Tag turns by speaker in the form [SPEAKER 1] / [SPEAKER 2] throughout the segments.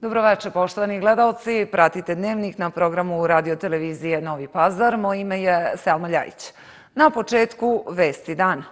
[SPEAKER 1] Dobroveče, poštovani gledalci. Pratite Dnevnik na programu radio-televizije Novi Pazar. Moje ime je Selma Ljajić. Na početku vesti dana.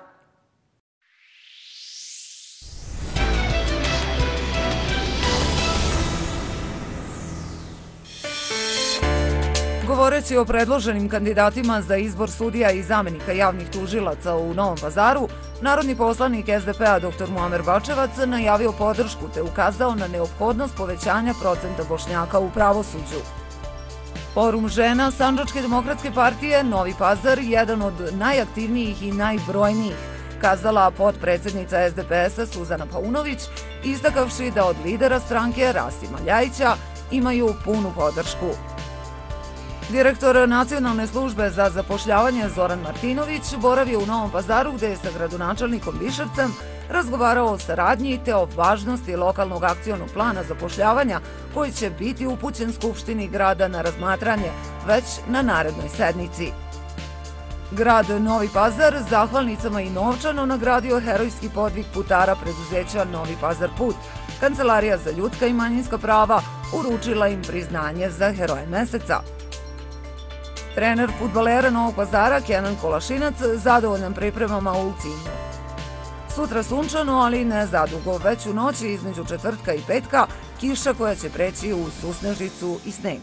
[SPEAKER 1] Govoreći o predloženim kandidatima za izbor sudija i zamenika javnih tužilaca u Novom Pazaru, narodni poslanik SDP-a dr. Muamer Bačevac najavio podršku te ukazao na neophodnost povećanja procenta Bošnjaka u pravosuđu. Forum žena Sandžačke demokratske partije Novi Pazar jedan od najaktivnijih i najbrojnijih, kazala potpredsednica SDP-a Suzana Paunović, istakavši da od lidera stranke Rasima Ljajića imaju punu podršku. Direktor Nacionalne službe za zapošljavanje Zoran Martinović boravio u Novom Pazaru gde je sa gradonačelnikom Viševcem razgovarao o saradnji te o važnosti lokalnog akcionog plana zapošljavanja koji će biti upućen Skupštini grada na razmatranje već na narednoj sednici. Grad Novi Pazar zahvalnicama i novčano nagradio herojski podvig putara preduzeća Novi Pazar Put. Kancelarija za ljudska i manjinska prava uručila im priznanje za heroje meseca. Trener fudbalera Novog Pazara Kenan Kolašinac zadovoljan pripremama u Ulcinju. Sutra sunčano, ali ne zadugo, već u noći između četvrtka i petka kiša koja će preći u susnežicu i sneg.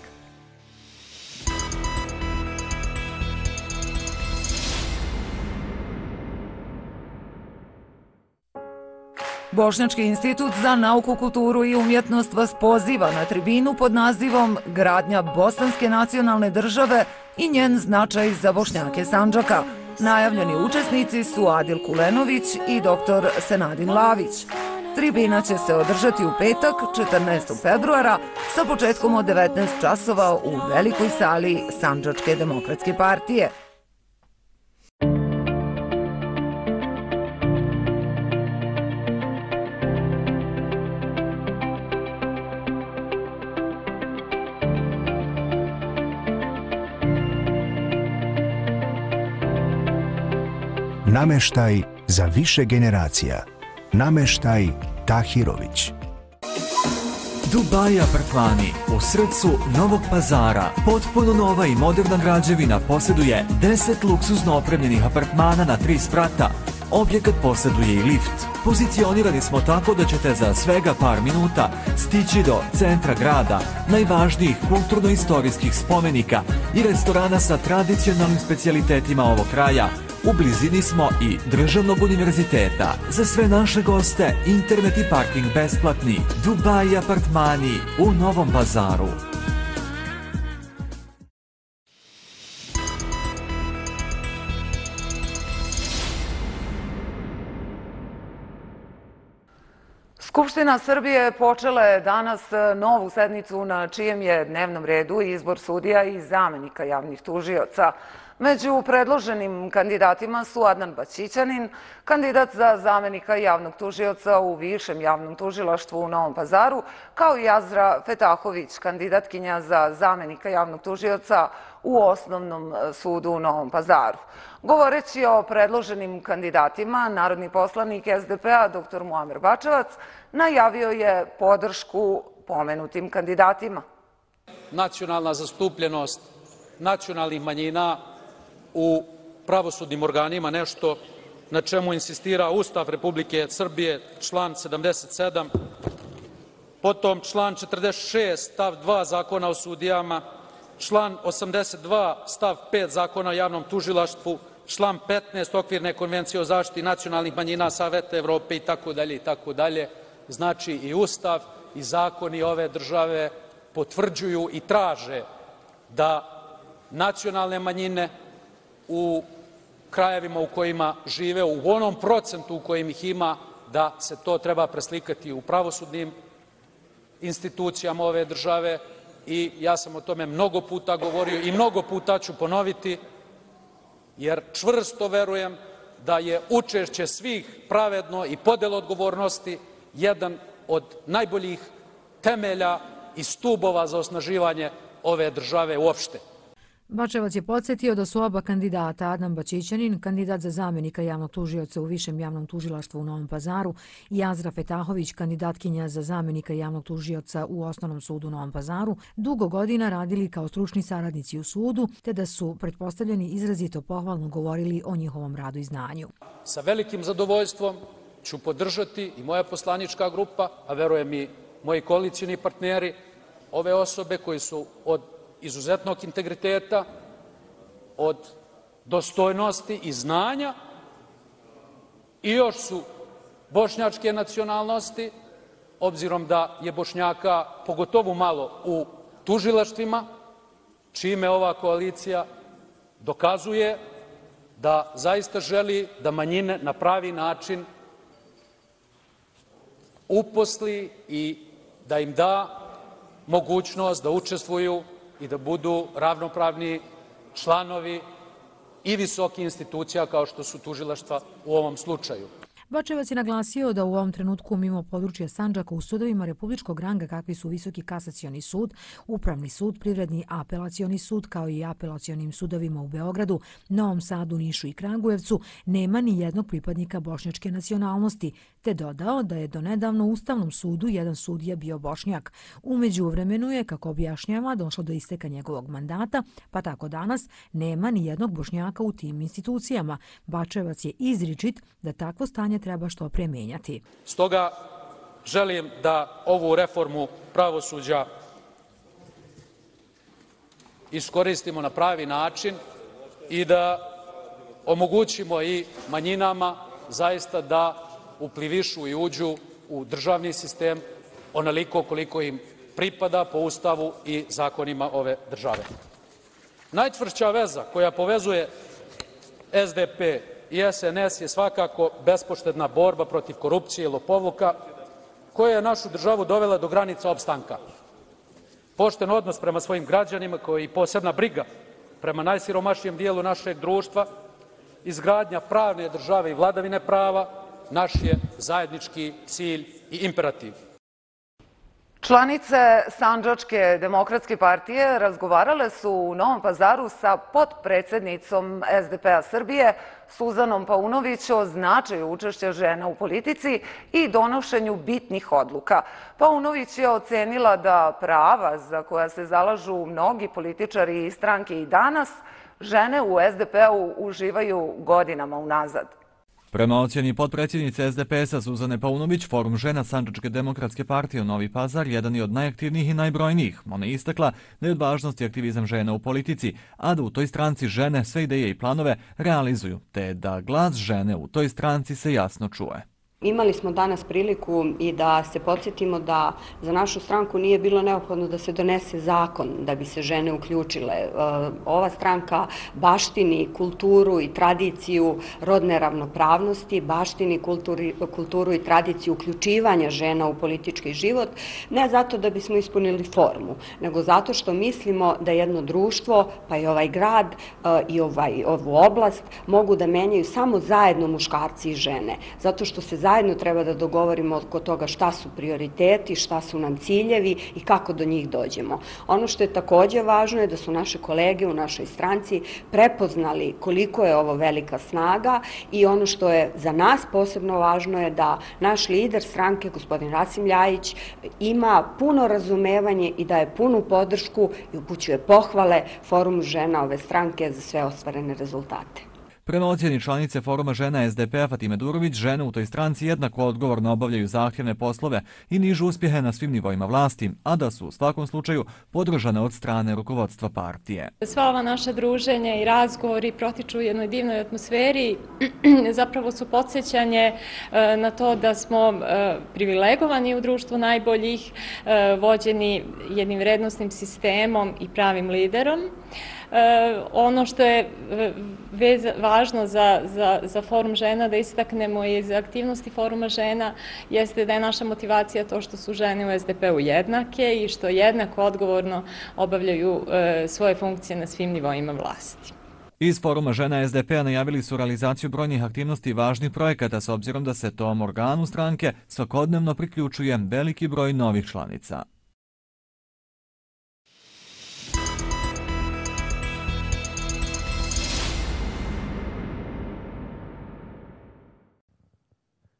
[SPEAKER 1] Bošnjački institut za nauku, kulturu i umjetnost vas poziva na tribinu pod nazivom Gradnja bosanske nacionalne države i njen značaj za Bošnjake Sandžaka. Najavljeni učesnici su Adil Kulenović i dr. Senadin Lavić. Tribina će se održati u petak, 14. februara, sa početkom od 19 časova u velikoj sali Sandžačke demokratske partije.
[SPEAKER 2] Nameštaj za više generacija. Nameštaj Tahirović.
[SPEAKER 3] Dubai apartmani u srcu Novog Pazara. Potpuno nova i moderna građevina posjeduje 10 luksuzno opremljenih apartmana na 3 sprata. Objekat posjeduje i lift. Pozicionirani smo tako da ćete za svega par minuta stići do centra grada, najvažnijih kulturno-istorijskih spomenika i restorana sa tradicionalnim specijalitetima ovog kraja. U blizini smo i Državnog univerziteta. Za sve naše goste internet i parking besplatni. Dubai apartmani u Novom Pazaru.
[SPEAKER 1] Skupština Srbije počela je danas novu sednicu na čijem je dnevnom redu izbor sudija i zamenika javnih tužioca. Među predloženim kandidatima su Adnan Baćićanin, kandidat za zamenika javnog tužioca u Višem javnom tužilaštvu u Novom Pazaru, kao i Azra Fetahović, kandidatkinja za zamenika javnog tužioca u Osnovnom sudu u Novom Pazaru. Govoreći o predloženim kandidatima, narodni poslanik SDP-a dr. Muamer Bačevac najavio je podršku pomenutim kandidatima.
[SPEAKER 4] Nacionalna zastupljenost nacionalnih manjina u pravosudnim organima, nešto na čemu insistira Ustav Republike Srbije, član 77, potom član 46 stav 2 Zakona o sudijama, član 82 stav 5 Zakona o javnom tužilaštvu, član 15 Okvirne konvencije o zaštiti nacionalnih manjina Saveta Evrope itd. itd. Znači i Ustav i zakoni ove države potvrđuju i traže da nacionalne manjine u krajevima u kojima žive, u onom procentu u kojem ih ima, da se to treba preslikati u pravosudnim institucijama ove države i ja sam o tome mnogo puta govorio i mnogo puta ću ponoviti, jer čvrsto verujem da je učešće svih pravedno i podela odgovornosti jedan od najboljih temelja i stubova za osnaživanje ove države uopšte.
[SPEAKER 5] Bačevac je podsjetio da su oba kandidata, Adnan Bačićanin, kandidat za zamjenika javnog tužioca u Višem javnom tužilaštvu u Novom Pazaru, i Azra Fetahović, kandidatkinja za zamjenika javnog tužioca u Osnovnom sudu u Novom Pazaru, dugo godina radili kao stručni saradnici u sudu, te da su pretpostavljeni izrazito pohvalno govorili o njihovom radu i znanju.
[SPEAKER 4] Sa velikim zadovoljstvom ću podržati i moja poslanička grupa, a verujem i moji koalicioni partneri, ove osobe koji su od izuzetnog integriteta, od dostojnosti i znanja i još su bošnjačke nacionalnosti, obzirom da je Bošnjaka pogotovo malo u tužilaštvima, čime ova koalicija dokazuje da zaista želi da manjine na pravi način uposli i da im da mogućnost da učestvuju i da budu ravnopravni članovi i visokih institucija kao što su tužilaštva u ovom slučaju.
[SPEAKER 5] Bačevac je naglasio da u ovom trenutku mimo područja Sandžaka u sudovima republičkog ranga kakvi su Visoki kasacioni sud, Upravni sud, Privredni apelacioni sud kao i apelacionim sudovima u Beogradu, Novom Sadu, Nišu i Kragujevcu nema ni jednog pripadnika bošnjačke nacionalnosti, te dodao da je donedavno u Ustavnom sudu jedan sudija bio Bošnjak. U međuvremenu je, kako objašnjava, došlo do isteka njegovog mandata, pa tako danas nema ni jednog Bošnjaka u tim institucijama. Bačevac je izričit da takvo stanje treba što pre menjati.
[SPEAKER 4] Stoga želim da ovu reformu pravosuđa iskoristimo na pravi način i da omogućimo i manjinama zaista da uplivišu i uđu u državni sistem onoliko koliko im pripada po Ustavu i zakonima ove države. Najčvršća veza koja povezuje SDP i SNS je svakako bespoštedna borba protiv korupcije i lopovluka koja je našu državu dovela do granica opstanka. Pošten odnos prema svojim građanima, kao i posebna briga prema najsiromašnijem dijelu našeg društva, izgradnja pravne države i vladavine prava naš je zajednički cilj i imperativ.
[SPEAKER 1] Članice Sandžačke demokratske partije razgovarale su u Novom Pazaru sa potpredsednicom SDP-a Srbije, Suzanom Paunović, o značaju učešća žena u politici i donošenju bitnih odluka. Paunović je ocenila da prava za koja se zalažu mnogi političari i stranke i danas, žene u SDP-u uživaju godinama unazad.
[SPEAKER 3] Prema ocjeni potpredsjednice SDP-a Suzane Paunović, Forum žena Sandžačke demokratske partije u Novi Pazar jedan je od najaktivnijih i najbrojnijih. Ona je istakla da je od važnosti aktivizam žena u politici, a da u toj stranci žene sve ideje i planove realizuju, te da glas žene u toj stranci se jasno čuje.
[SPEAKER 6] Imali smo danas priliku i da se podsjetimo da za našu stranku nije bilo neophodno da se donese zakon da bi se žene uključile. Ova stranka baštini kulturu i tradiciju rodne ravnopravnosti, baštini kulturu i tradiciju uključivanja žena u politički život, ne zato da bismo ispunili formu, nego zato što mislimo da jedno društvo, pa i ovaj grad i ovu oblast mogu da menjaju samo zajedno muškarci i žene, zato što se zajedno treba da dogovorimo oko toga šta su prioriteti, šta su nam ciljevi i kako do njih dođemo. Ono što je takođe važno je da su naše kolege u našoj stranci prepoznali koliko je ovo velika snaga i ono što je za nas posebno važno je da naš lider stranke, gospodin Rasim Ljajić, ima puno razumevanje i daje punu podršku i upućuje pohvale Forumu žena ove stranke za sve ostvarene rezultate.
[SPEAKER 3] Prema ocjeni članice Foruma žena SDP-a Fatime Durović, žene u toj stranci jednako odgovorno obavljaju zahtjevne poslove i nižu uspjehe na svim nivoima vlasti, a da su u svakom slučaju podržane od strane rukovodstva partije.
[SPEAKER 7] Sva ova naša druženja i razgovori protiču u jednoj divnoj atmosferi, zapravo su podsjećanje na to da smo privilegovani u društvu najboljih, vođeni jednim vrednosnim sistemom i pravim liderom. Ono što je važno za Forum žena da istaknemo i za aktivnosti Foruma žena jeste da je naša motivacija to što su žene u SDP-u jednake i što jednako odgovorno obavljaju svoje funkcije na svim nivoima vlasti.
[SPEAKER 3] Iz Foruma žena SDP-a najavili su realizaciju brojnih aktivnosti i važnih projekata s obzirom da se tom organu stranke svakodnevno priključuje veliki broj novih članica.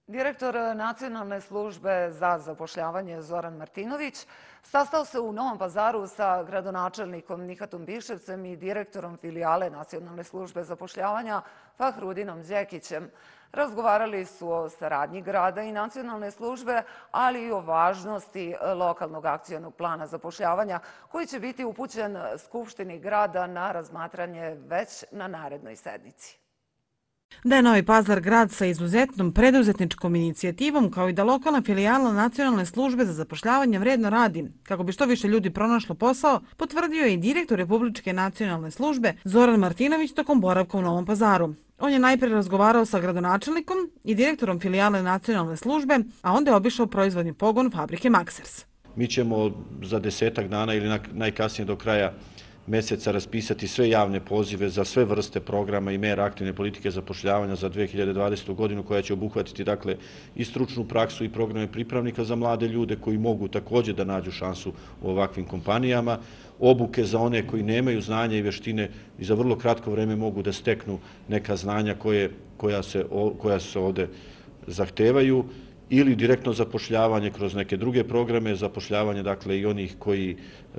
[SPEAKER 1] Direktor Nacionalne službe za zapošljavanje Zoran Martinović sastao se u Novom Pazaru sa gradonačelnikom Nihatom Biševcem i direktorom filijale Nacionalne službe zapošljavanja Fahrudinom Đekićem. Razgovarali su o saradnji grada i nacionalne službe, ali i o važnosti lokalnog akcionog plana zapošljavanja koji će biti upućen Skupštini grada na razmatranje već na narednoj sednici.
[SPEAKER 8] Da je Novi Pazar grad sa izuzetnom preduzetničkom inicijativom, kao i da lokalna filijala Nacionalne službe za zapošljavanje vredno radi kako bi što više ljudi pronašlo posao, potvrdio je i direktor Republičke nacionalne službe Zoran Martinović tokom boravka u Novom Pazaru. On je najprije razgovarao sa gradonačelnikom i direktorom filijale Nacionalne službe, a onda je obišao proizvodni pogon fabrike Maksers.
[SPEAKER 9] Mi ćemo za 10 dana ili najkasnije do kraja mjeseca raspisati sve javne pozive za sve vrste programa i mjera aktivne politike zapošljavanja za 2020. godinu koja će obuhvatiti dakle i stručnu praksu i programe pripravnika za mlade ljude koji mogu također da nađu šansu u ovakvim kompanijama, obuke za one koji nemaju znanja i vještine i za vrlo kratko vrijeme mogu da steknu neka znanja koja se ovdje zahtevaju, ili direktno zapošljavanje kroz neke druge programe, zapošljavanje dakle i onih koji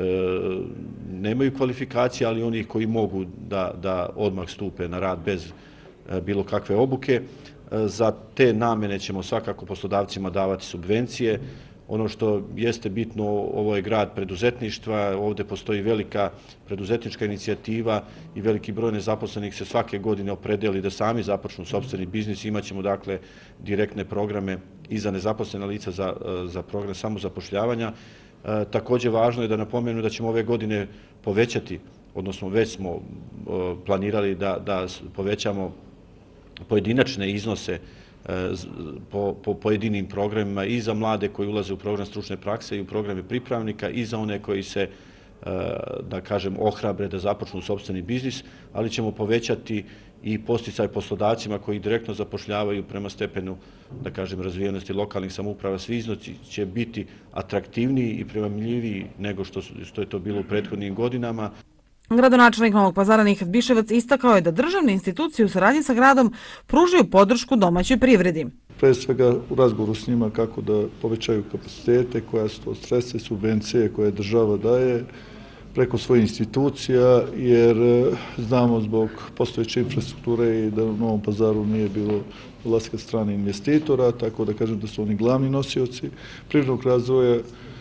[SPEAKER 9] nemaju kvalifikacije, ali i onih koji mogu da odmah stupe na rad bez bilo kakve obuke. Za te namjene ćemo svakako poslodavcima davati subvencije. Ono što jeste bitno, ovo je grad preduzetništva, ovdje postoji velika preduzetnička inicijativa i veliki broj nezaposlenih se svake godine opredeli da sami započnu sopstveni biznis. Imaćemo dakle direktne programe i za nezaposlena lica za program samozapošljavanja. Također važno je da napomenu da ćemo ove godine povećati, odnosno već smo planirali da povećamo pojedinačne iznose po pojedinim programima i za mlade koji ulaze u program stručne prakse i u programe pripravnika i za one koji se, da kažem, ohrabre da započnu sopstveni biznis, ali ćemo povećati i posticaj poslodavcima koji direktno zapošljavaju prema stepenu, da kažem, razvijenosti lokalnih samouprava. Svi iznosi će biti atraktivniji i primamljiviji nego što je to bilo u prethodnim godinama.
[SPEAKER 8] Gradonačelnik Novog Pazara Nihat Biševac istakao je da državne institucije u saradnji sa gradom pružaju podršku domaćoj privredi.
[SPEAKER 10] Pre svega u razgovoru s njima kako da povećaju kapacitete, koja su to sredstva, subvencije koje država daje preko svojih institucija, jer znamo zbog postojeće infrastrukture i da u Novom Pazaru nije bilo ulaska strane investitora, tako da kažem da su oni glavni nosioci privrednog razvoja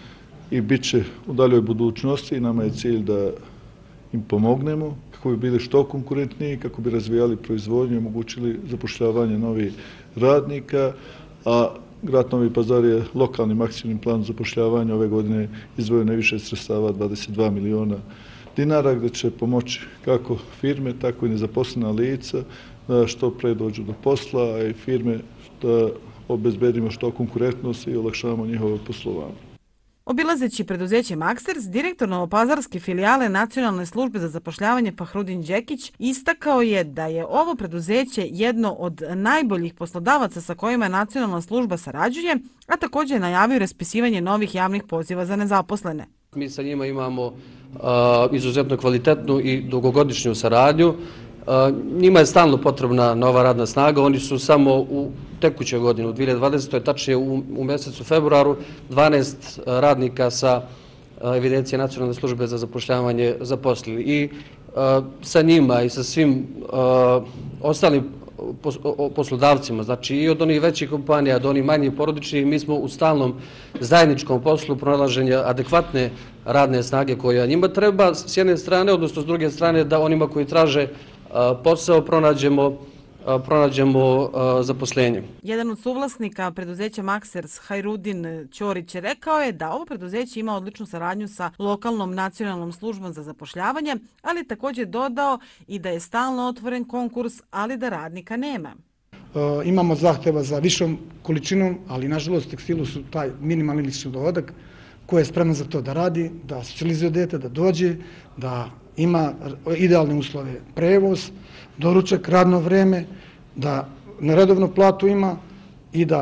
[SPEAKER 10] i bit će u daljoj budućnosti i nama je cilj da im pomognemo kako bi bili što konkurentniji, kako bi razvijali proizvodnju i omogućili zapošljavanje novih radnika, a grad Novi Pazar je lokalnim akcijnim planom zapošljavanja ove godine izdvojio najviše sredstava, 22 miliona dinara, gdje će pomoći kako firme, tako i nezaposlena lica da što pre dođu do posla, a i firme da obezbedimo što konkurentnost i olakšavamo njihovo poslovanje.
[SPEAKER 8] Obilazeći preduzeće Maksers, direktor novopazarske filijale Nacionalne službe za zapošljavanje Fahrudin Đekić istakao je da je ovo preduzeće jedno od najboljih poslodavaca sa kojima Nacionalna služba sarađuje, a također je najavio raspisivanje novih javnih poziva za nezaposlene.
[SPEAKER 11] Mi sa njima imamo izuzetno kvalitetnu i dugogodišnju saradnju. Njima je stalno potrebna nova radna snaga. Oni su samo u tekućoj godini, u 2020. tačnije u mjesecu februaru, 12 radnika sa evidencije Nacionalne službe za zapošljavanje zaposlili. I sa njima i sa svim ostalim poslodavcima, znači i od onih većih kompanija do onih manjih porodičnih, mi smo u stalnom zajedničkom poslu pronalaženja adekvatne radne snage koja njima treba s jedne strane, odnosno s druge strane da onima koji traže posao pronađemo zaposlenje.
[SPEAKER 8] Jedan od suvlasnika preduzeća Maksers, Hajrudin Ćorić, rekao je da ovo preduzeće ima odličnu saradnju sa lokalnom nacionalnom službom za zapošljavanje, ali također dodao i da je stalno otvoren konkurs, ali da radnika nema.
[SPEAKER 12] Imamo zahtjeva za višom količinom, ali nažalost tekstilu su taj minimalni lični dohodak koji je spreman za to da radi, da socijalizuje dete, da dođe, da ima idealne uslove prevoz, doručak, radno vreme, da neredovnu platu ima i da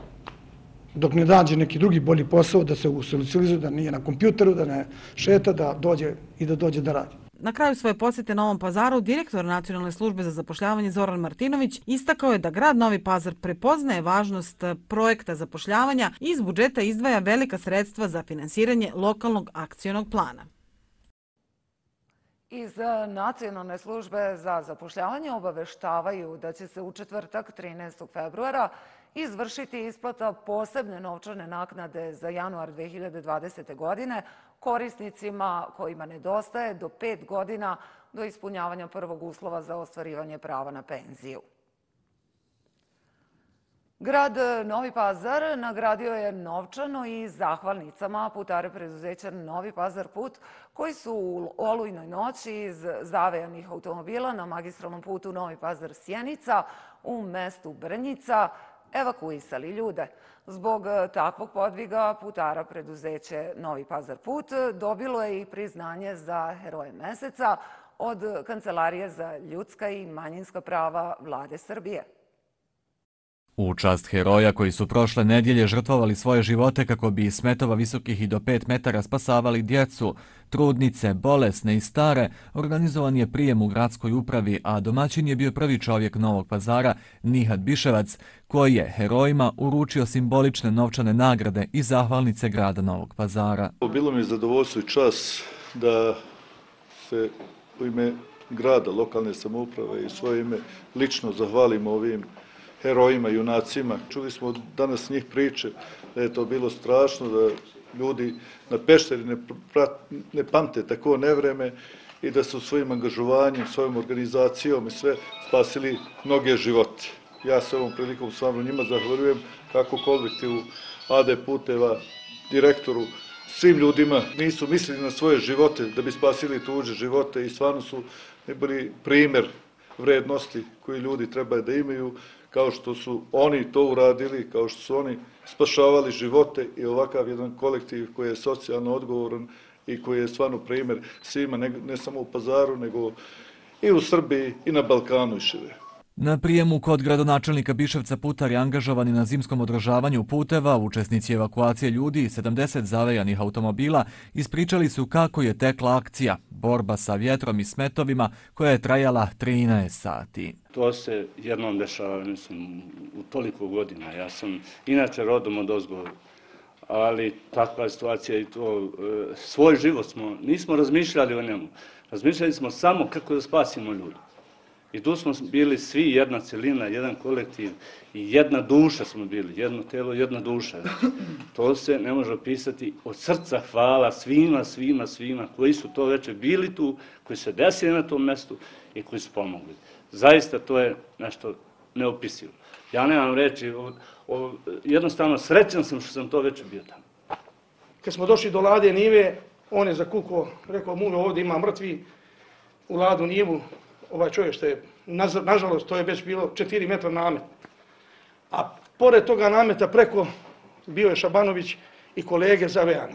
[SPEAKER 12] dok ne dađe neki drugi bolji posao, da se usocijalizuje, da nije na kompjuteru, da ne šeta, da dođe da radi.
[SPEAKER 8] Na kraju svoje posjete Novom Pazaru, direktor Nacionalne službe za zapošljavanje Zoran Martinović istakao je da grad Novi Pazar prepoznaje važnost projekta zapošljavanja i iz budžeta izdvaja velika sredstva za finansiranje lokalnog akcionog plana.
[SPEAKER 1] Iz Nacionalne službe za zapošljavanje obaveštavaju da će se u četvrtak 13. februara izvršiti isplata posebne novčane naknade za januar 2020. godine korisnicima kojima nedostaje do 5 godina do ispunjavanja prvog uslova za ostvarivanje prava na penziju. Grad Novi Pazar nagradio je novčano i zahvalnicama putare preduzeća Novi Pazar put koji su u olujnoj noći iz zavejanih automobila na magistralnom putu Novi Pazar-Sjenica u mestu Brnjica evakuisali ljude. Zbog takvog podviga putara preduzeće Novi Pazar put dobilo je i priznanje za heroje meseca od Kancelarije za ljudska i manjinska prava Vlade Srbije.
[SPEAKER 3] U čast heroja koji su prošle nedjelje žrtvovali svoje živote kako bi iz smetova visokih i do 5 metara spasavali djecu, trudnice, bolesne i stare, organizovan je prijem u gradskoj upravi, a domaćin je bio prvi čovjek Novog Pazara, Nihat Biševac, koji je herojima uručio simbolične novčane nagrade i zahvalnice grada Novog Pazara.
[SPEAKER 10] Bilo mi je zadovoljstvo i čast da se u ime grada, lokalne samouprave i svoje ime lično zahvalimo ovim herojima, junacima. Čuli smo danas njih priče da je to bilo strašno, da ljudi na Pešteri ne pamte tako nevreme i da su svojim angažovanjem, svojom organizacijom i sve spasili mnoge živote. Ja se ovom prilikom stvarno njima zahvaljujem kako kolektivu AD Puteva, direktoru, svim ljudima. Nisu mislili na svoje živote da bi spasili tuđe živote i stvarno su bili primjer vrednosti koje ljudi trebaju da imaju, kao što su oni to uradili, kao što su oni spašavali živote i ovakav jedan kolektiv koji je socijalno odgovoran i koji je stvarno primjer svima, ne samo u Pazaru, nego i u Srbiji i na Balkanu i šire.
[SPEAKER 3] Na prijemu kod gradonačelnika Biševca putari angažovani na zimskom održavanju puteva, učesnici evakuacije ljudi i 70 zavejanih automobila ispričali su kako je tekla akcija, borba sa vjetrom i smetovima koja je trajala 13 sati.
[SPEAKER 13] To se jednom dešava, mislim, u toliko godina. Ja sam inače rodom od ozgo, ali takva situacija i to, svoj život nismo razmišljali o njemu. Razmišljali smo samo kako da spasimo ljudi. I tu smo bili svi jedna celina, jedan kolektiv i jedna duša smo bili, jedno telo, jedna duša. To se ne može opisati. Od srca hvala svima koji su to večer bili tu, koji se desili na tom mestu i koji su pomogli. Zaista to je nešto neopisivo. Ja nemam reći, jednostavno srećan sam što sam to večer bio tamo.
[SPEAKER 14] Kad smo došli do Lade Nive, on je zakukao, rekao, mulo, ovdje ima mrtvi u Ladu Nivu. Ovaj čovjek što je, nažalost, to je već bilo 4 metra namet. A pored toga nameta preko bio je Šabanović i kolege zavejani.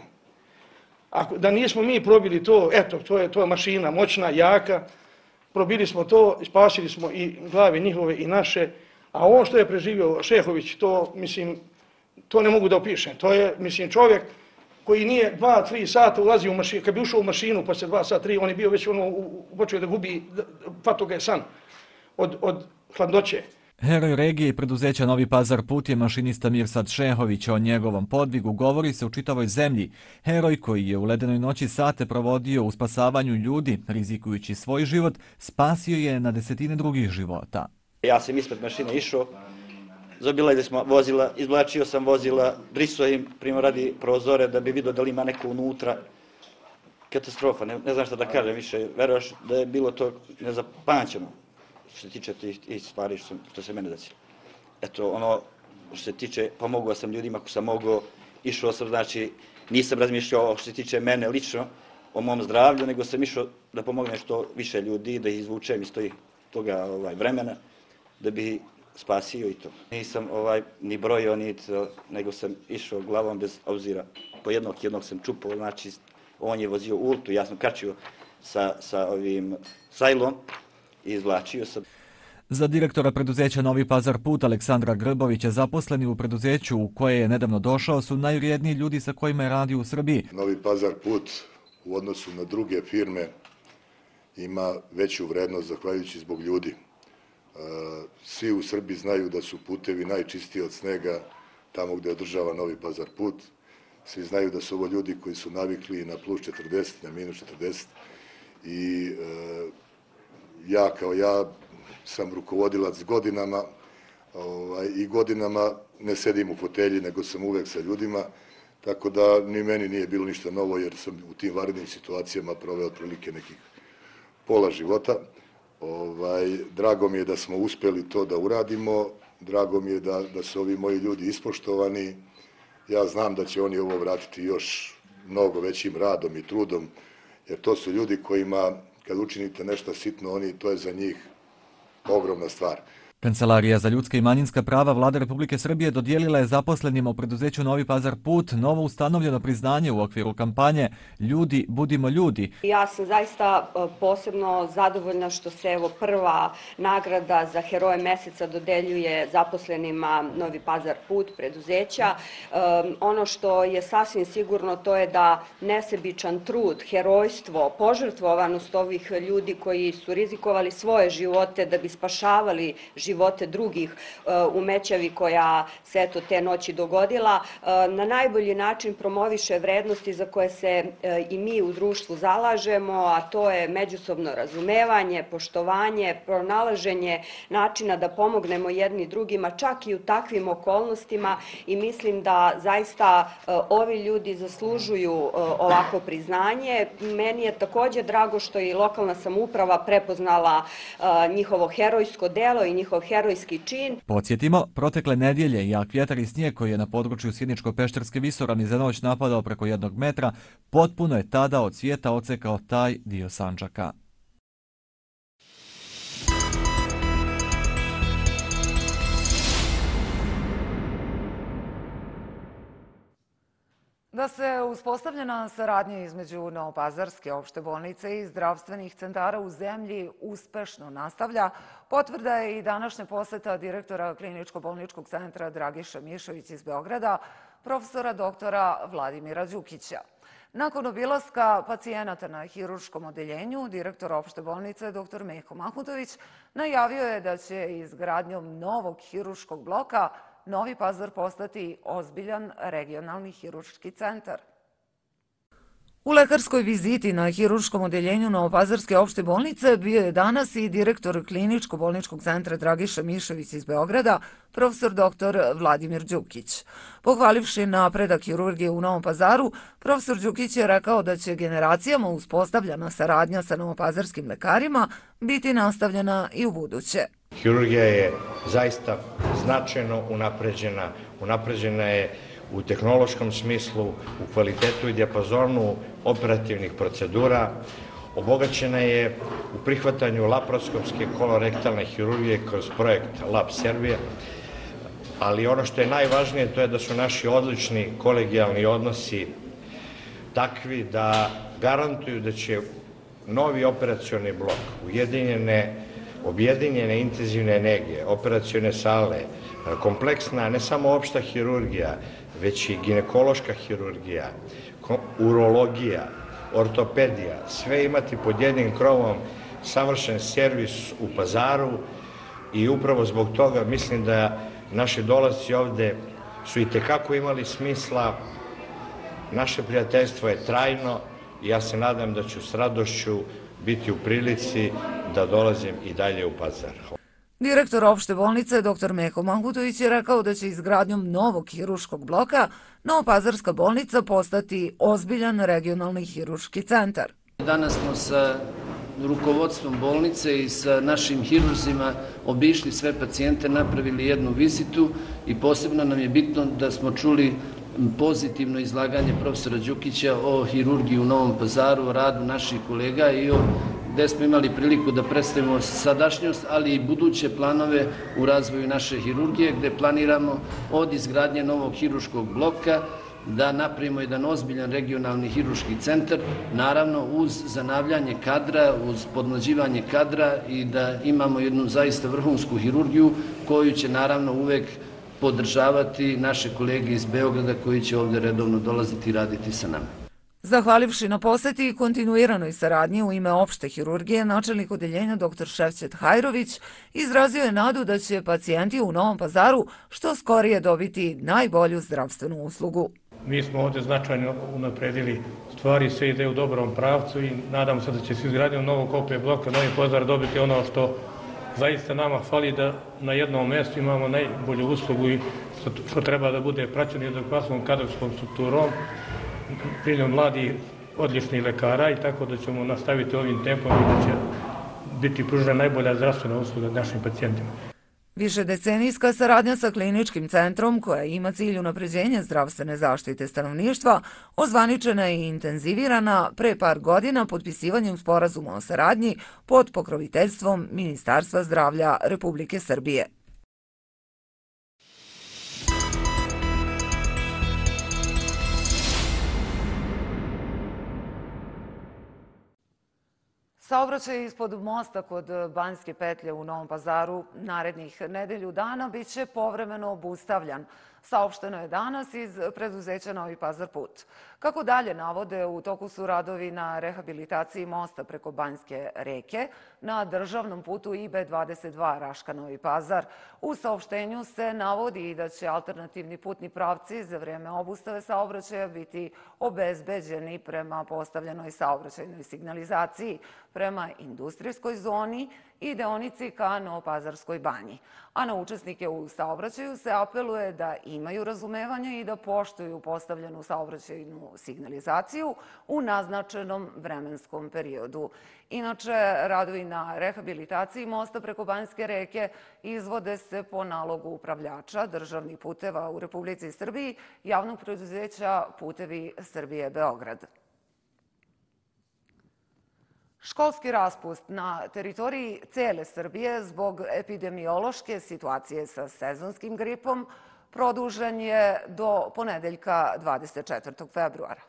[SPEAKER 14] Da nismo mi probili to, eto, to je mašina moćna, jaka, probili smo to, spasili smo i glave njihove i naše, a on što je preživio Šehović, to, mislim, to ne mogu da opišem. To je, mislim, čovjek koji nije 2-3 sata ulazio u mašinu, kad bi ušao u mašinu posle 2 sata, 3, on je bio već počeo da gubi, fato ga je san od hladnoće.
[SPEAKER 3] Heroj regije i preduzeća Novi Pazar put je mašinista Mirsad Šehović. O njegovom podvigu govori se u čitavoj zemlji. Heroj koji je u ledenoj noći sate provodio u spasavanju ljudi, rizikujući svoj život, spasio je na desetine drugih života.
[SPEAKER 15] Ja sam ispred mašine išao, zaobilazili smo vozila, izvlačio sam vozila, brisao im primo radi prozore da bi vidio da li ima neko unutra. Katastrofa, ne znam šta da kažem više, veruš da je bilo to nezapamćeno što se tiče tih stvari što se mene desilo. Eto, ono što se tiče, pomogao sam ljudima ako sam mogao, išao sam, znači nisam razmišljao što se tiče mene lično, o mom zdravlju, nego sam išao da pomognem što više ljudi, da ih izvučem iz toga vremena, da bi spasio i to. Nisam ni brojio, nego sam išao glavom bez obzira. Po jednog sam čupao, znači on je vozio ultu, ja sam kačio sa ovim sajlom i izvlačio sam.
[SPEAKER 3] Za direktora preduzeća Novi Pazar put Aleksandra Grbovića, zaposleni u preduzeću u koje je nedavno došao su najvrijedniji ljudi sa kojima je radio u Srbiji.
[SPEAKER 16] Novi Pazar put u odnosu na druge firme ima veću vrednost zahvaljujući zbog ljudi. Svi u Srbiji znaju da su putevi najčistiji od snega tamo gde održava Novi Pazar put. Svi znaju da su ovo ljudi koji su navikli na plus 40, na minus 40 i ja kao ja sam rukovodilac godinama i godinama ne sedim u fotelji, nego sam uvek sa ljudima, tako da ni meni nije bilo ništa novo, jer sam u tim vanrednim situacijama proveo otprilike nekih pola života. Drago mi je da smo uspeli to da uradimo, drago mi je da su ovi moji ljudi ispoštovani. Ja znam da će oni ovo vratiti još mnogo većim radom i trudom, jer to su ljudi kojima, kad učinite nešto sitno, to je za njih ogromna stvar.
[SPEAKER 3] Kancelarija za ljudska i manjinska prava Vlade Republike Srbije dodijelila je zaposlenima u preduzeću Novi Pazar put novo ustanovljeno priznanje u okviru kampanje Ljudi, budimo ljudi.
[SPEAKER 6] Ja sam zaista posebno zadovoljna što se evo prva nagrada za heroje meseca dodeljuje zaposlenima Novi Pazar put preduzeća. Ono što je sasvim sigurno to je da nesebičan trud, herojstvo, požrtvovanost ovih ljudi koji su rizikovali svoje živote da bi spašavali živote drugih u Mećavi koja se eto te noći dogodila, na najbolji način promoviše vrednosti za koje se i mi u društvu zalažemo, a to je međusobno razumevanje, poštovanje, pronalaženje načina da pomognemo jedni drugima, čak i u takvim okolnostima, i mislim da zaista ovi ljudi zaslužuju ovako priznanje. Meni je takođe drago što je i lokalna samouprava prepoznala njihovo herojsko delo i njihov herojski čin.
[SPEAKER 3] Podsjetimo, protekle nedjelje jak vjetar i snijeg koji je na području Sjeničko-Pešterske visoravni za noć napadao preko 1 metra, potpuno je tada od svijeta odsekao taj dio Sandžaka.
[SPEAKER 1] Da se uspostavljena saradnja između Novopazarske opšte bolnice i zdravstvenih centara u zemlji uspešno nastavlja, potvrda je i današnja poseta direktora Kliničko-bolničkog centra Dragiša Mišović iz Beograda, profesora doktora Vladimira Đukića. Nakon obilaska pacijenata na hirurškom odeljenju, direktor opšte bolnice dr. Meho Mahmutović najavio je da će izgradnjom novog hirurškog bloka Novi Pazar postati ozbiljan regionalni hirurški centar. U lekarskoj viziti na hirurškom odeljenju Novopazarske opšte bolnice bio je danas i direktor Kliničko-bolničkog centra Dragiša Mišović iz Beograda, profesor dr. Vladimir Đukić. Pohvalivši napredak hirurgije u Novom Pazaru, profesor Đukić je rekao da će generacijama uspostavljena saradnja sa novopazarskim lekarima biti nastavljena i u buduće.
[SPEAKER 17] Hirurgija je zaista značajno unapređena. Unapređena je u tehnološkom smislu, u kvalitetu i dijapazonu operativnih procedura. Obogaćena je u prihvatanju laparoskopske kolorektalne hirurgije kroz projekt Lab Serbije. Ali ono što je najvažnije to je da su naši odlični kolegijalni odnosi takvi da garantuju da će novi operacioni blok, objedinjene intenzivne nege, operacione sale, kompleksna ne samo opšta hirurgija, već i ginekološka hirurgija, urologija, ortopedija, sve imati pod jednim krovom, savršen servis u Pazaru, i upravo zbog toga mislim da naši dolasci ovde su i tekako imali smisla. Naše prijateljstvo je trajno i ja se nadam da ću s radošću biti u prilici da dolazim i dalje u Pazar.
[SPEAKER 1] Direktor opšte bolnice dr. Meho Mahmutović je rekao da će izgradnjom novog hirurškog bloka Novopazarska bolnica postati ozbiljan regionalni hirurški centar.
[SPEAKER 18] Danas smo sa rukovodstvom bolnice i sa našim hirurzima obišli sve pacijente, napravili jednu vizitu i posebno nam je bitno da smo čuli pozitivno izlaganje profesora Đukića o hirurgiji u Novom Pazaru, o radu naših kolega i gde smo imali priliku da predstavimo sadašnjost, ali i buduće planove u razvoju naše hirurgije, gde planiramo od izgradnje novog hirurškog bloka da napravimo jedan ozbiljan regionalni hirurški centar, naravno uz zanavljanje kadra, uz podmlađivanje kadra i da imamo jednu zaista vrhunsku hirurgiju koju će naravno uvek podržavati naše kolege iz Beograda koji će ovde redovno dolaziti i raditi sa nama.
[SPEAKER 1] Zahvalivši na poseti i kontinuiranoj saradnji u ime opšte hirurgije, načelnik odeljenja dr. Šefčet Hajrović izrazio je nadu da će pacijenti u Novom Pazaru što skorije dobiti najbolju zdravstvenu uslugu.
[SPEAKER 19] Mi smo ovdje značajno unapredili stvari, sve ide u dobrom pravcu i nadam se da će se izgradnjom novog OP bloka Novi Pazar dobiti ono što zaista nama fali, da na jednom mjestu imamo najbolju uslugu i što treba da bude praćeno jednoklasnom kadrovskom strukturom, primjenom mladih odličnih lekara, i tako da ćemo nastaviti ovim tempom i da će biti pružena najbolja zdravstvena usluga našim pacijentima.
[SPEAKER 1] Višedecenijska saradnja sa kliničkim centrom, koja ima cilj unapređenja zdravstvene zaštite stanovništva, ozvaničena je i intenzivirana pre par godina potpisivanjem sporazuma o saradnji pod pokroviteljstvom Ministarstva zdravlja Republike Srbije. Saobraćaj ispod mosta kod Banjske petlje u Novom Pazaru narednih nedelju dana biće povremeno obustavljan. Saopšteno je danas iz preduzeća Novi Pazar put. Kako dalje navode, u toku su radovi na rehabilitaciji mosta preko Banjske reke na državnom putu IB22 Raška-Novi Pazar. U saopštenju se navodi i da će alternativni putni pravci za vrijeme obustave saobraćaja biti obezbeđeni prema postavljenoj saobraćajnoj signalizaciji prema industrijskoj zoni i deonici ka Novopazarskoj banji. A na učesnike u saobraćaju se apeluje da imaju razumevanja i da poštuju postavljenu saobraćajnu signalizaciju u naznačenom vremenskom periodu. Inače, radovi na rehabilitaciji mosta preko Banjske reke izvode se po nalogu upravljača državnih puteva u Republici Srbiji, javnog preduzeća Putevi Srbije Beograd. Školski raspust na teritoriji cele Srbije zbog epidemiološke situacije sa sezonskim gripom produžen je do ponedeljka 24. februara.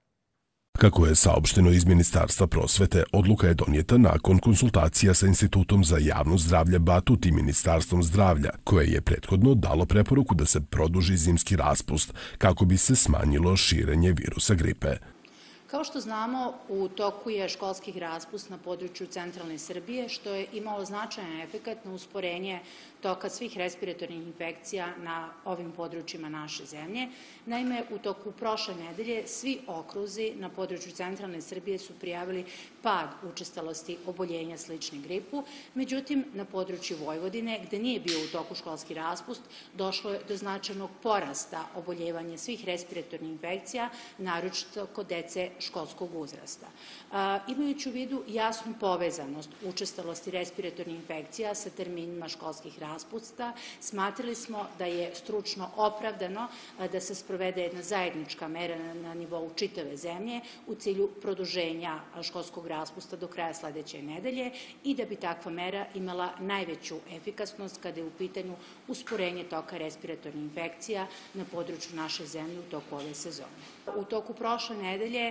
[SPEAKER 20] Kako je saopšteno iz Ministarstva prosvete, odluka je donijeta nakon konsultacija sa Institutom za javno zdravlje Batut i Ministarstvom zdravlja, koje je prethodno dalo preporuku da se produži zimski raspust kako bi se smanjilo širenje virusa gripe.
[SPEAKER 21] Kao što znamo, u toku je školski raspust na području centralne Srbije, što je imalo značajan efekat na usporenje toka svih respiratornih infekcija na ovim područjima naše zemlje. Naime, u toku prošle nedelje svi okruzi na području centralne Srbije su prijavili pad učestalosti oboljenja sličnih gripu. Međutim, na području Vojvodine, gde nije bio u toku školski raspust, došlo je do značajnog porasta oboljevanja svih respiratornih infekcija, naročito kod dece školskog uzrasta. Imajući u vidu jasnu povezanost učestalosti respiratornih infekcija sa terminima školskih raspusta, smatrali smo da je stručno opravdano da se sprovede jedna zajednička mera na nivou čitave zemlje u cilju produženja školskog raspusta do kraja sledeće nedelje i da bi takva mera imala najveću efikasnost kada je u pitanju usporenje toka respiratornih infekcija na području naše zemlje u toku ove sezone. U toku prošle nedelje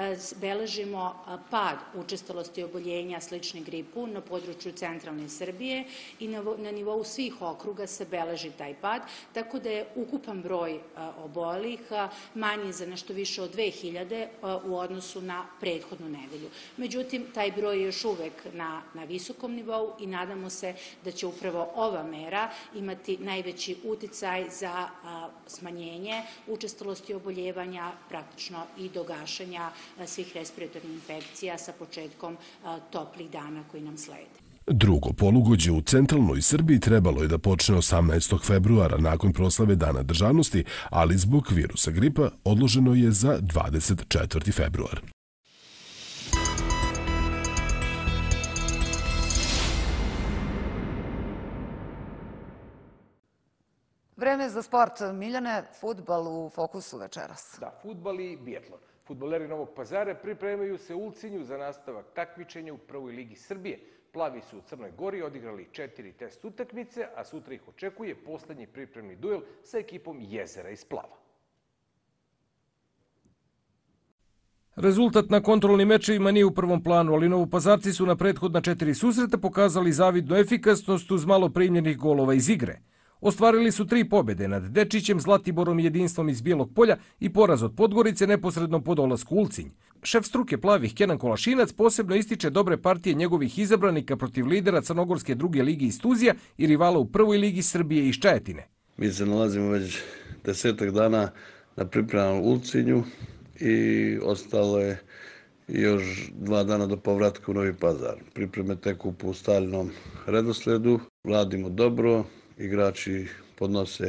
[SPEAKER 21] beležimo pad učestalosti oboljenja sličnih gripu na području centralne Srbije i na nivou svih okruga se beleži taj pad, tako da je ukupan broj obolelih manji za nešto više od 2000 u odnosu na prethodnu nedelju. Međutim, taj broj je još uvek na visokom nivou i nadamo se da će upravo ova mera imati najveći uticaj za smanjenje učestalosti oboljevanja, praktično i do gašenja svih respiratornih infekcija sa početkom toplih dana koji nam slede.
[SPEAKER 20] Drugo polugođe u centralnoj Srbiji trebalo je da počne 18. februara nakon proslave Dana državnosti, ali zbog virusa gripa odloženo je za 24. februar.
[SPEAKER 1] Vreme za sport. Miljane, fudbal u fokusu večeras.
[SPEAKER 22] Da, fudbal i biatlon. Fudbaleri Novog Pazara pripremaju se u Ulcinju za nastavak takmičenja u Prvoj ligi Srbije. Plavi su u Crnoj Gori odigrali 4 test utakmice, a sutra ih očekuje poslednji pripremni duel sa ekipom Jezera iz Plava.
[SPEAKER 23] Rezultat na kontrolnim mečevima nije u prvom planu, ali Novopazarci su na prethodna 4 susreta pokazali zavidnu efikasnost uz malo primljenih golova iz igre. Ostvarili su 3 pobjede nad Dečićem, Zlatiborom i Jedinstvom iz Bijelog Polja i poraz od Podgorice neposredno po dolasku u Ulcinj. šef struke plavih Kenan Kolašinac posebno ističe dobre partije njegovih izabranika protiv lidera Crnogorske druge ligi iz Tuzija i rivala u prvoj ligi Srbije iz Čajetine.
[SPEAKER 2] Mi se nalazimo već 10 dana na pripremama u Ulcinju i ostalo je još 2 dana do povratka u Novi Pazar. Pripreme teku po ustaljenom redosledu, radimo dobro, igrači podnose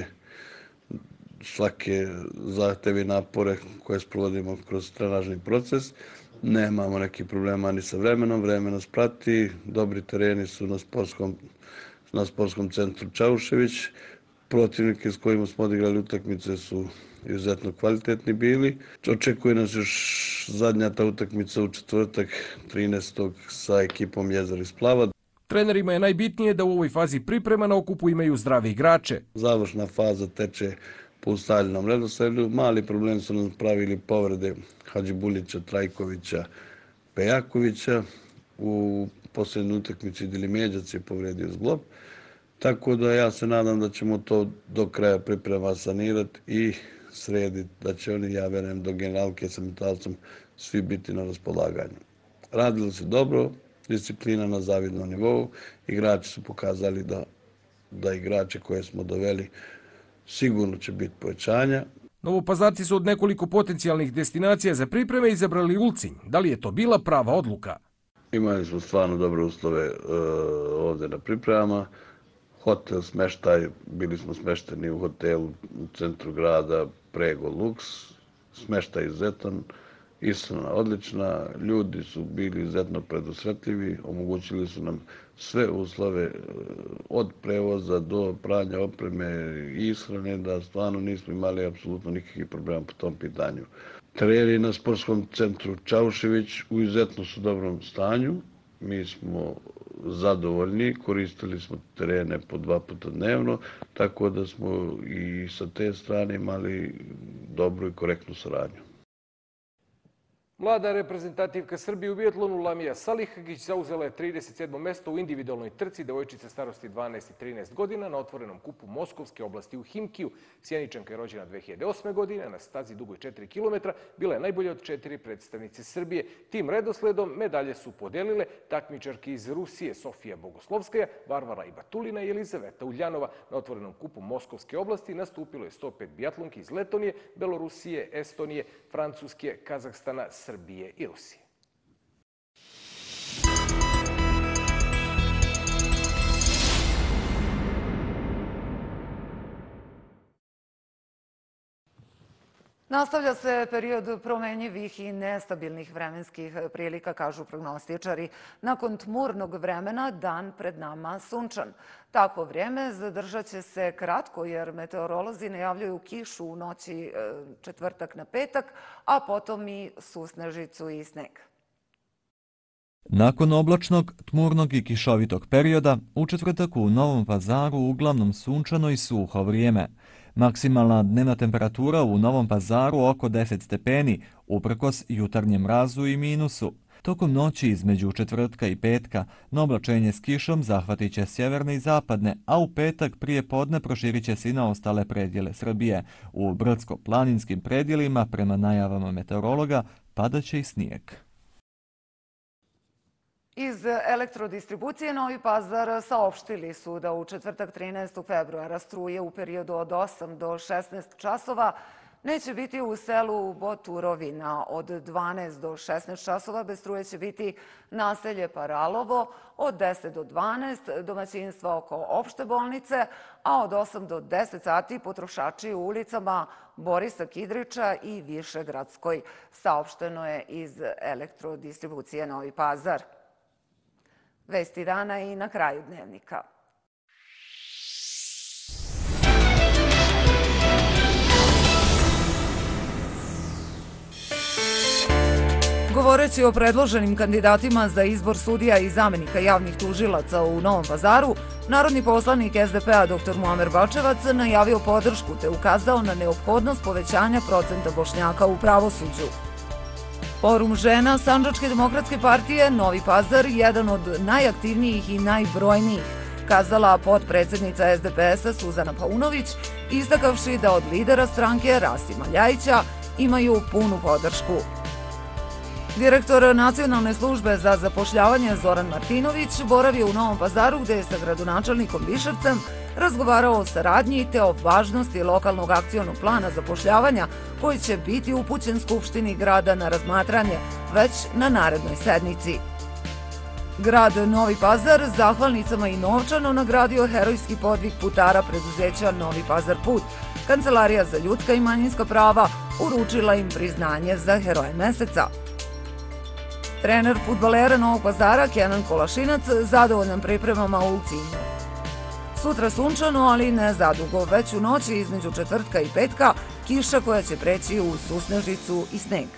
[SPEAKER 2] svake zahteve i napore koje sprovodimo kroz trenažni proces. Nemamo nekih problema ni sa vremenom, vreme nas prati, dobri tereni su na sportskom centru Čaušević. Protivnike s kojima smo odigrali utakmice su izuzetno kvalitetni bili. Očekuje nas još zadnja ta utakmica u četvrtak 13. sa ekipom Jezera iz Splava.
[SPEAKER 23] Trenerima je najbitnije da u ovoj fazi priprema na okupu imaju zdrave igrače.
[SPEAKER 2] Završna faza teče po ustaljenom redosledu. Mali problem su nam pravili povrede Hadžibuljića, Trajkovića, Pejakovića. U posljednjoj utakmici Dilimeđac je povredio zglob. Tako da ja se nadam da ćemo to do kraja priprema sanirati i srediti, da će oni, ja verujem, do generalke sa metalcom svi biti na raspolaganju. Radilo se dobro, disciplina na zavidnom nivou, igrači su pokazali da igrače koje smo doveli sigurno će biti povećanja.
[SPEAKER 23] Novopazarci su od nekoliko potencijalnih destinacija za pripreme izabrali Ulcinj. Da li je to bila prava odluka?
[SPEAKER 2] Imali smo stvarno dobre uslove ovdje na pripremama. Hotel, smeštaj, bili smo smešteni u hotelu u centru grada Prego Lux, smeštaj izuzetan, ishrana odlična, ljudi su bili izuzetno predusretljivi, omogućili su nam sve uslove od prevoza do pranja opreme i ishrane, da stvarno nismo imali apsolutno nikakvih problema po tom pitanju. Tereni na sportskom centru Čaušević u izuzetno su dobrom stanju, mi smo zadovoljni, koristili smo terene po 2 puta dnevno, tako da smo i sa te strane imali dobru i korektnu saradnju.
[SPEAKER 22] Mlada reprezentativka Srbije u biatlonu Lamija Salihagić zauzela je 37. mesto u individualnoj trci devojčice starosti 12 i 13 godina na otvorenom kupu Moskovske oblasti u Himkiju. Sjeničanka je rođena 2008. godine, na stazi dugoj 4 km, bila je najbolja od 4 predstavnice Srbije. Tim redosledom medalje su podelile takmičarke iz Rusije Sofija Bogoslovskaja, Varvara Ibatulina i Elizaveta Uljanova. Na otvorenom kupu Moskovske oblasti nastupilo je 105 biatlonki iz Letonije, Belorusije, Estonije, Francuske, Kazahstana, Srbije i Rusije.
[SPEAKER 1] Nastavlja se period promenjivih i nestabilnih vremenskih prilika, kažu prognostičari. Nakon tmurnog vremena, dan pred nama sunčan. Takvo vrijeme zadržat će se kratko jer meteorolozi najavljuju kišu u noći četvrtak na petak, a potom i susnežicu i sneg.
[SPEAKER 3] Nakon oblačnog, tmurnog i kišovitog perioda, u četvrtak u Novom Pazaru uglavnom sunčano i suho vrijeme. Maksimalna dnevna temperatura u Novom Pazaru oko 10 stepeni, uprkos jutarnjem mrazu i minusu. Tokom noći između četvrtka i petka na oblačenje s kišom zahvatit će sjeverne i zapadne, a u petak prije podne proširit će se i na ostale predjele Srbije. U brdsko-planinskim predjelima, prema najavama meteorologa, padaće i snijeg.
[SPEAKER 1] Iz elektrodistribucije Novi Pazar saopštili su da u četvrtak 13. februara struje u periodu od 8 do 16 časova neće biti u selu Boturovina. Od 12 do 16 časova bez struje će biti naselje Paralovo, od 10 do 12 domaćinstva oko opšte bolnice, a od 8 do 10 sati potrošači u ulicama Borisa Kidrića i Višegradskoj. Saopšteno je iz elektrodistribucije Novi Pazar. Vesti dana i na kraju dnevnika. Govoreći o predloženim kandidatima za izbor sudija i zamenika javnih tužilaca u Novom Pazaru, narodni poslanik SDP-a dr. Muamer Bačevac najavio podršku te ukazao na neophodnost povećanja procenta Bošnjaka u pravosuđu. Forum žena Sandžačke demokratske partije Novi Pazar jedan od najaktivnijih i najbrojnijih, kazala potpredsjednica SDPS-a Suzana Paunović, istakavši da od lidera stranke Rasima Ljajića imaju punu podršku. Direktor Nacionalne službe za zapošljavanje Zoran Martinović boravio u Novom Pazaru gde je sa gradonačelnikom Viševcem razgovarao o saradnji te o važnosti lokalnog akcionog plana zapošljavanja koji će biti upućen Skupštini grada na razmatranje već na narednoj sednici. Grad Novi Pazar zahvalnicama i novčano nagradio herojski podvig putara preduzeća Novi Pazar Put. Kancelarija za ljudska i manjinska prava uručila im priznanje za heroje meseca. Trener fudbalera Novog Pazara Kenan Kolašinac zadovoljan pripremama u Ulcinju. Sutra sunčano, ali ne zadugo, već u noći između četvrtka i petka kiša koja će preći u susnežicu i sneg.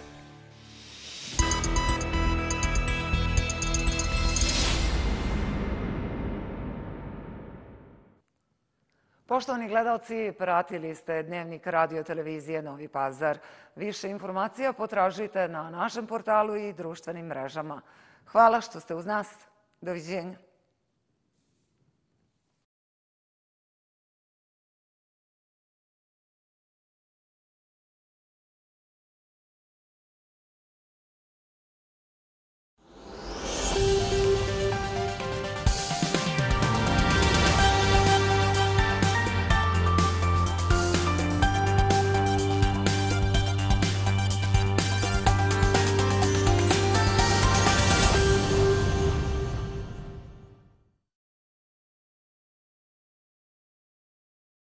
[SPEAKER 1] Poštovani gledalci, pratili ste Dnevnik radio televizije Novi Pazar. Više informacija potražite na našem portalu i društvenim mrežama. Hvala što ste uz nas. Doviđenja.